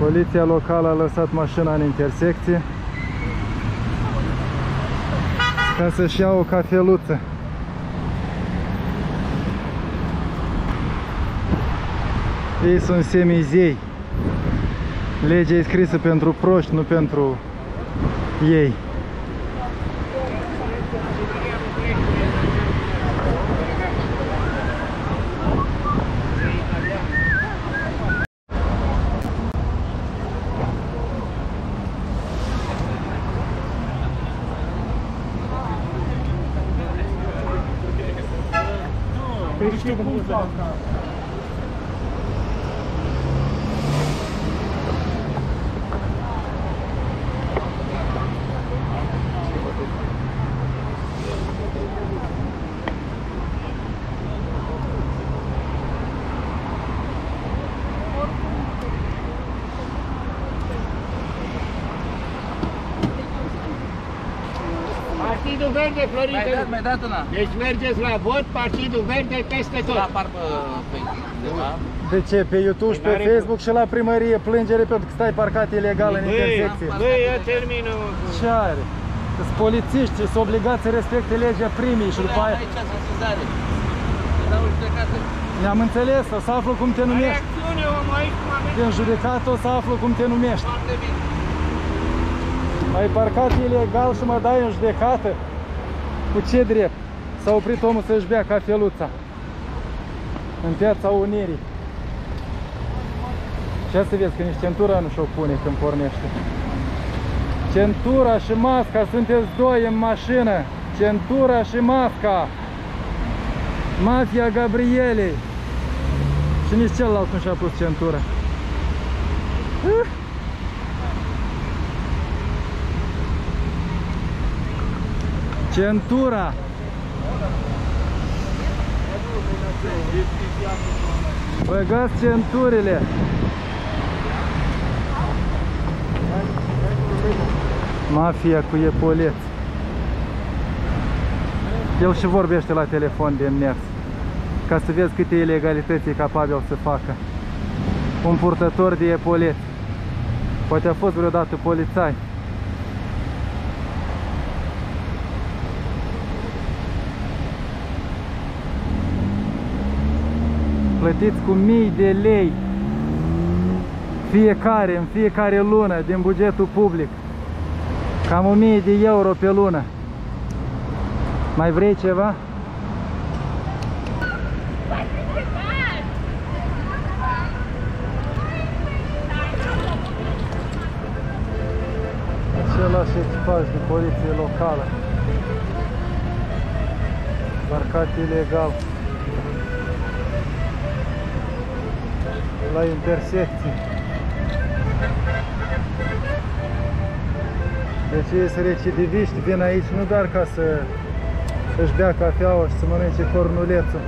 Poliția locală a lăsat mașina în intersecție ca să-și ia o cafeluță. Ei sunt semizei. Legea e scrisă pentru proști, nu pentru ei. Păi știu cum fac. Partidul Verde, Florida. Mai dat una. Deci mergeți la vot, Partidul Verde peste tot. La par pe undeva. De ce? Pe YouTube și pe Facebook și la primărie plângere pentru că stai parcat ilegal în intersecție. Băi, eu termină. Ce are? Sunt polițiști, sunt obligați să respecte legea primii și după aia... Aici sunt sizare. Dau judecată. Ne-am înțeles, o să aflu cum te numești. Reacțiune, om, aici cum avem. Din judecată o să aflu cum te numești. Foarte bine. Ai parcat ilegal și mă dai în judecată? Cu ce drept? S-a oprit omul să-și bea cafeluța în Piața Unirii. Ce să vezi că nici centura nu și-o pune când pornește. Centura și masca, sunteți doi în mașină. Centura și masca. Mafia Gabrielei. Și nici celălalt nu și-a pus centura. Centura. Băgați centurile. Mafia cu epoleți. El și vorbește la telefon din mers. Ca să vezi câte ilegalități e capabil să facă. Un purtător de epoleți. Poate a fost vreodată polițai. Plătiți cu mii de lei fiecare, în fiecare lună din bugetul public. Cam 1000 de euro pe lună. Mai vrei ceva? Același echipaj de poliție locală. Parcat ilegal la intersecție. Deci ei sunt recidiviști, vin aici nu doar ca să își bea cafeaua și să mănânce cornulețul.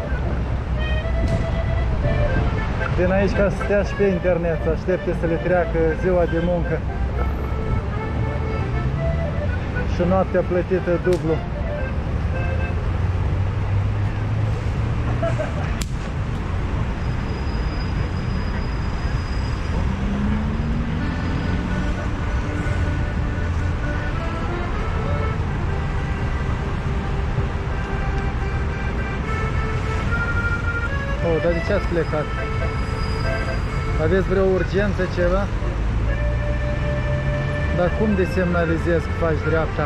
Vin aici ca să stea și pe internet, să aștepte să le treacă ziua de muncă și noaptea plătită dublu. Dar de ce ați plecat? Aveți vreo urgență, ceva? Dar cum desemnalizezi că faci dreapta?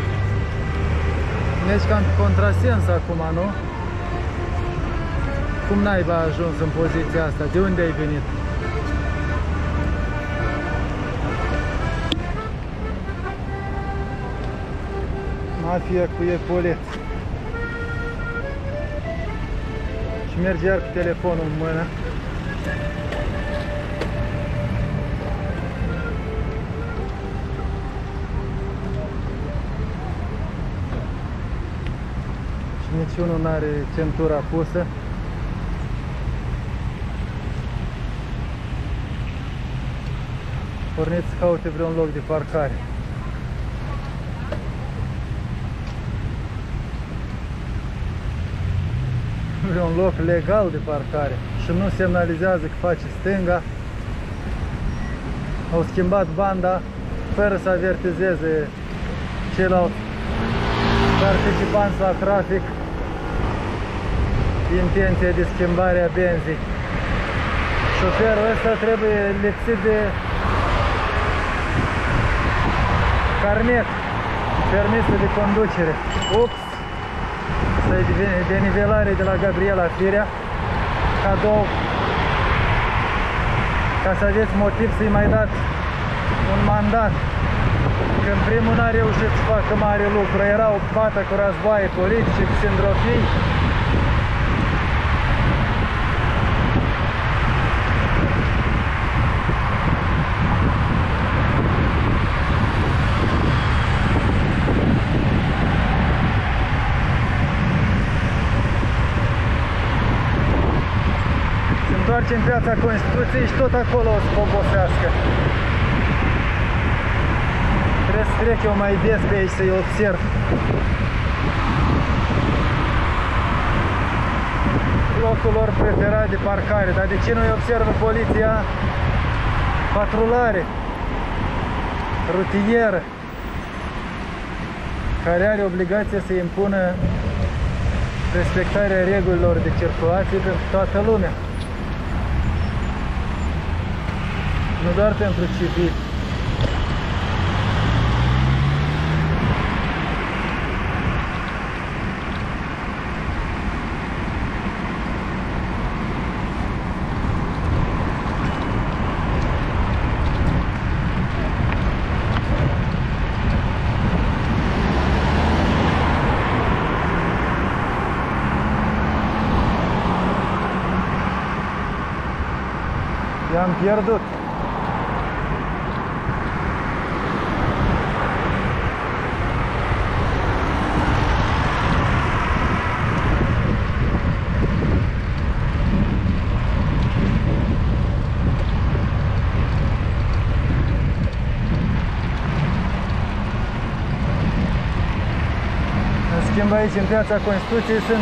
Mergi cam contrasens acum, nu? Cum naiba a ajuns în poziția asta? De unde ai venit? Mafia cu epoleți. Și merge iar cu telefonul în mână. Și niciunul nu are centura pusă. Porniți să caute vreun loc de parcare. Un loc legal de parcare și nu semnalizează că face stânga Au schimbat banda fără să avertizeze ceilalți participanți la trafic intenția de schimbare a benzii. Șoferul ăsta trebuie lipsit de carnet, permisul de conducere. Ups! Denivelare de la Gabriela Firea, cadou, ca să aveți motiv să-i mai dați un mandat. Când primul n-a reușit să facă mare lucru, era o pată cu războaie politice, cu sindrofii. Întoarce în Piața Constituției și tot acolo o să obosească. Trebuie să trec eu mai des pe aici să-i observ. Locul lor preferat de parcare, dar de ce nu-i observă poliția? Patrulare rutieră, care are obligația să impună respectarea regulilor de circulație pentru toată lumea. Nu doar pentru civili. I-am pierdut. În schimb, aici, în Piața Constituției, sunt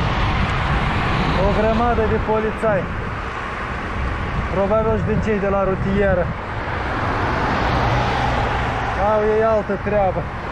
o grămadă de polițai. Probabil și din cei de la rutieră. Au ei altă treabă.